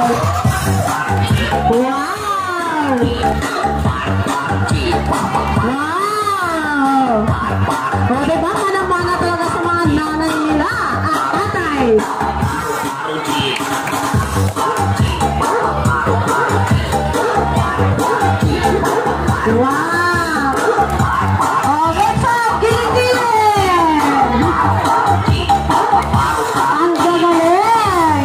O, diba? Manang-mana talaga sa mga nanay nila at tatay. Wow! O, what's up? Giling-giling! Ang gagaling!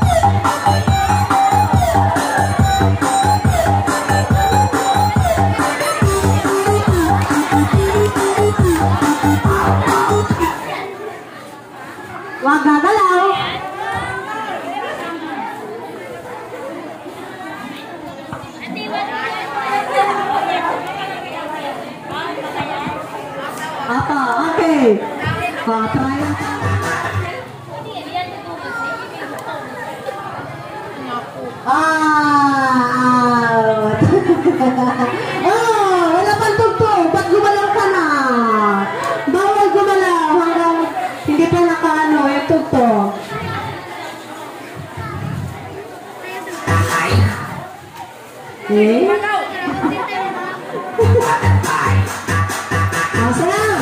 Wag gagalaw. Apa? Okay. Try lang. Wala pang tugtog. Ba't gumalaw ka na? Bawal gumalaw hanggang hindi pa nakaano yung tugtog. Masa lang.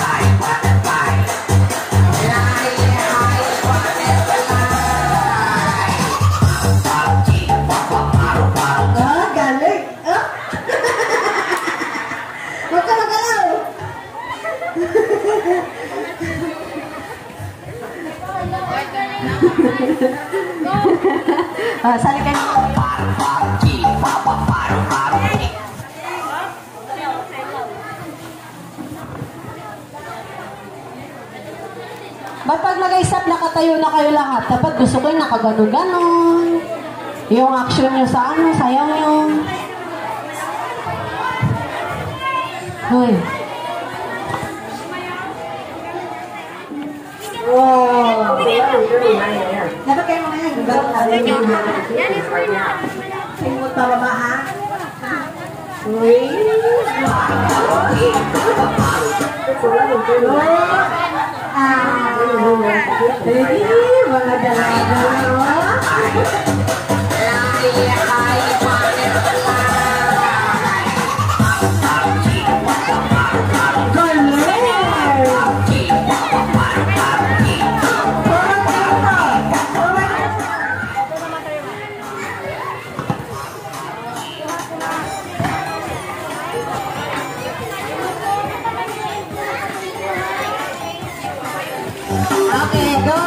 Galing. Huwag ka magalaw. Sali ka niyo. Ba't pag nag-isap nakatayo na kayo lahat? Dapat gusto ko yung nakaganon-ganon. Yung action nyo sa ano, sayaw nyo. Hoy. Wow. Dapat kayo mga yan. Simot pa ba ha? Uy. Mga dalaga. Okay, go!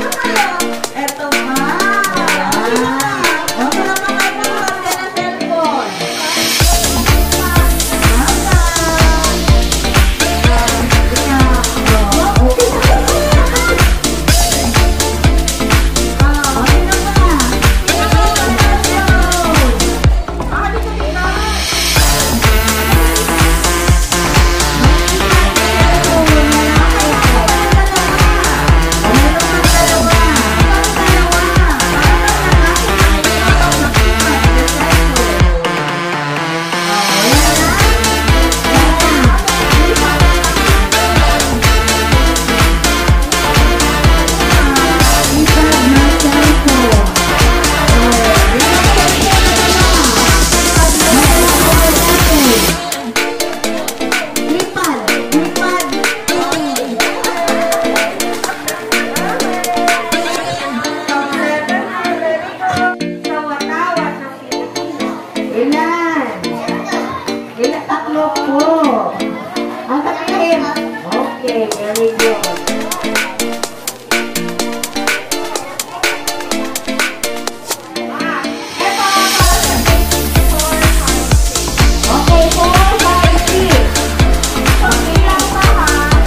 Eto pa. Huwag mo naman kayo nakuha ka ng cellphone. Okay, very good. Okay, 4, 5, 6. Pagbilang pa ha.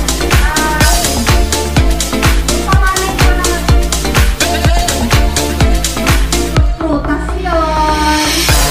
Pangalan ko na. Prutas yun.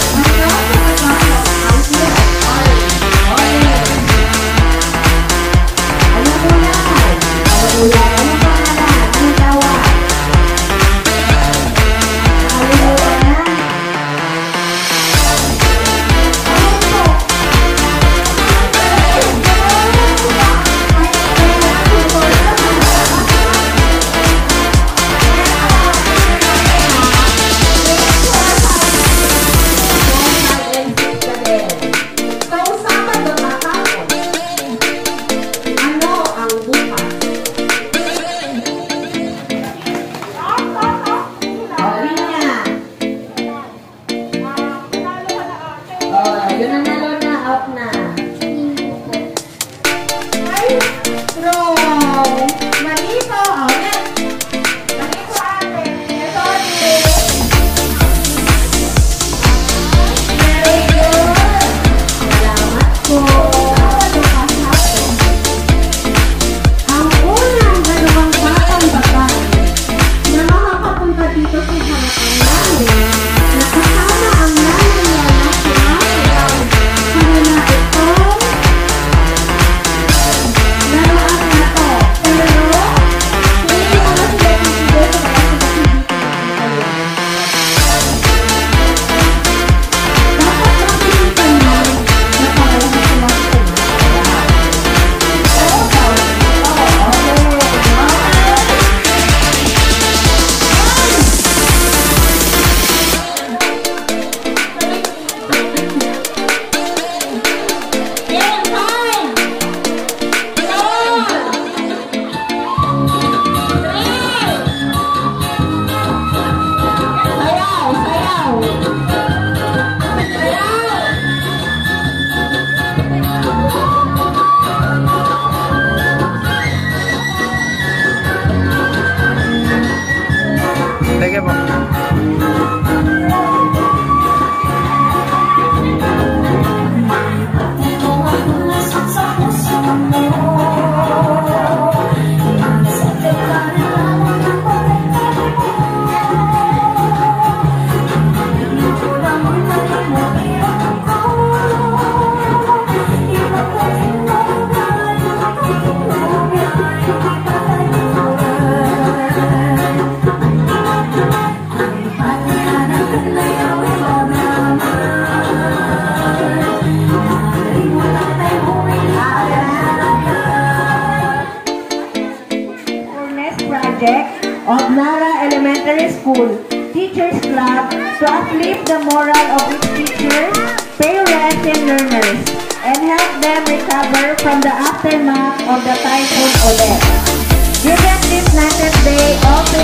Of Nara Elementary School Teachers Club to uplift the moral of its teachers, parents, and learners, and help them recover from the aftermath of the Typhoon Odette. Given this 90th day of